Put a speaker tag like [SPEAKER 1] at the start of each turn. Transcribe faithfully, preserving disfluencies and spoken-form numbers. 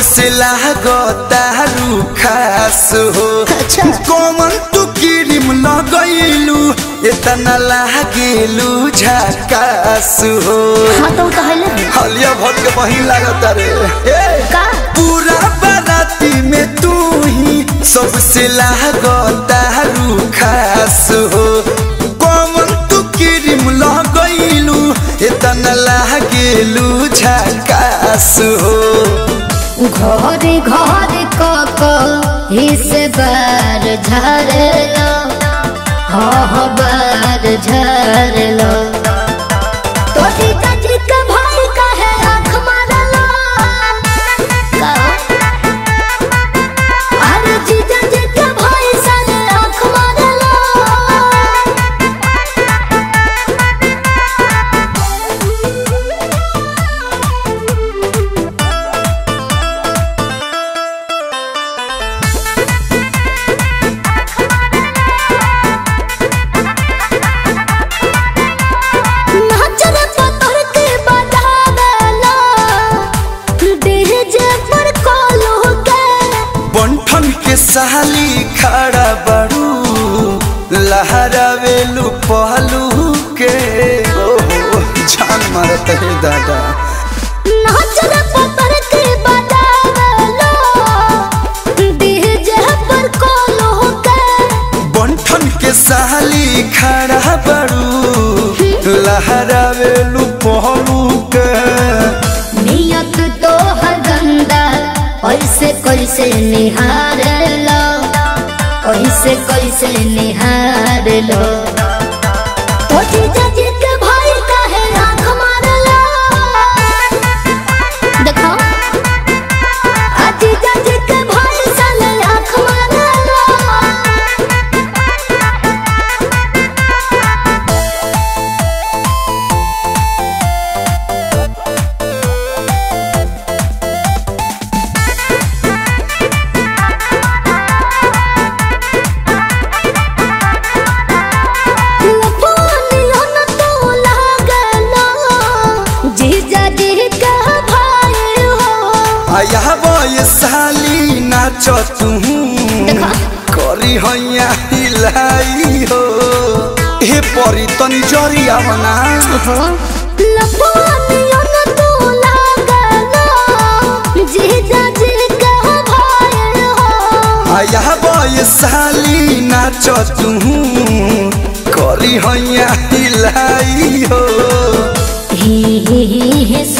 [SPEAKER 1] सबसे लागता खास हो। अच्छा। कौन तू क्रीम लगैलू इतना लागेलू झकास हो।
[SPEAKER 2] हाँ तो कहले
[SPEAKER 1] हलिया भर के बहिन लागता रे। ए
[SPEAKER 2] का
[SPEAKER 1] पूरा बाराती में तू ही सबसे लागता खास हो। कौन तू क्रीम लगैलू इतना लागेलू झकास हो।
[SPEAKER 2] घरे घरे काका हिस्से बार झरलो हाँ बार झरलो तो जीजा जी के भाई कहे आँख मारलो अरे जीजा जी के भाई सारे आँख मारलो।
[SPEAKER 1] बंठन के साली खड़ा बड़ू लहरावेलू पहलू के ओहो जान मारत है दादा। बंठन के साली खड़ा बड़ू लहरावेलू पहलू के
[SPEAKER 2] नियत तो हर गंदा ऐसे कैसे निहार लो ऐसे कैसे निहार लो तो जीजा जी के भाई कहे आँख मार लो। देखो जीजा जी के भाई साले आँख मार लो।
[SPEAKER 1] यहाँ ये साली नाचो तू करी हैया हिलाई हो। हे परी तनी जरिया बना यहाँ ये साली नाचो तू करी हैया हिलाई हो।
[SPEAKER 2] ही ही